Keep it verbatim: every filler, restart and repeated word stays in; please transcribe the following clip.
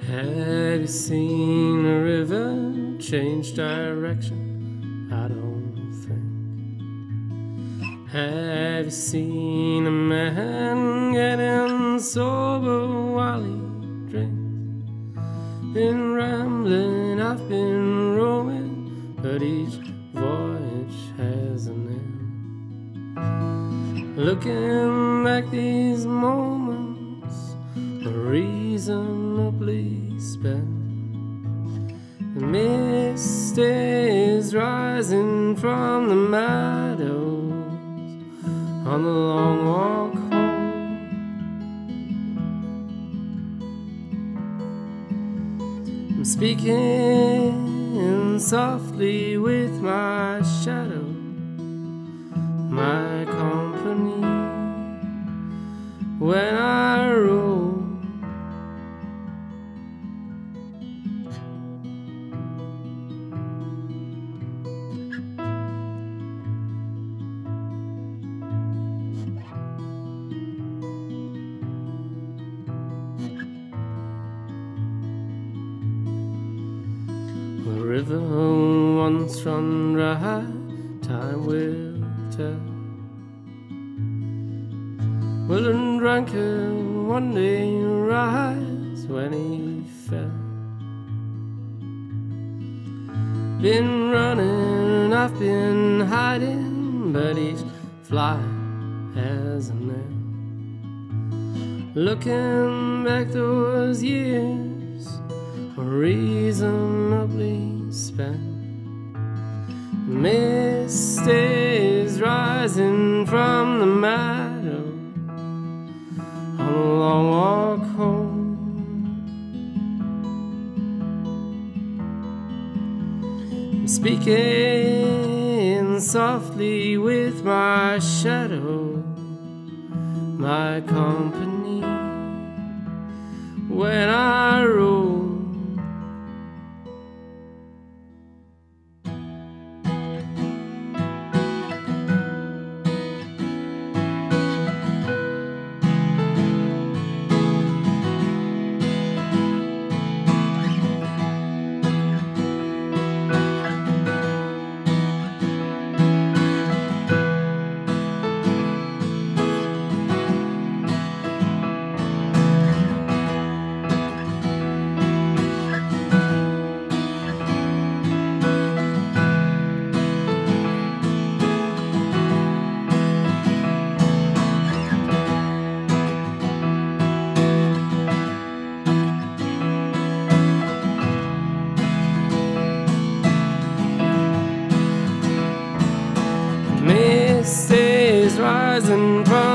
Have you seen a river change direction? I don't think. Have you seen a man getting sober while he drinks? Been rambling, I've been roaming, but each voyage has an end. Looking back, these moments are reasonably spent. The mist is rising from the meadows on the long walk home. I'm speaking softly with my shadow, my company, when I roam. The river once run dry, time will tell. Will a drunkard one day rise when he fell? Been running, I've been hiding, but each fly has an end. Looking back, those years are reasonably spent. Mist is rising from the meadow on a long walk home. I'm speaking softly with my shadow, my company, when I roam. Mist is rising from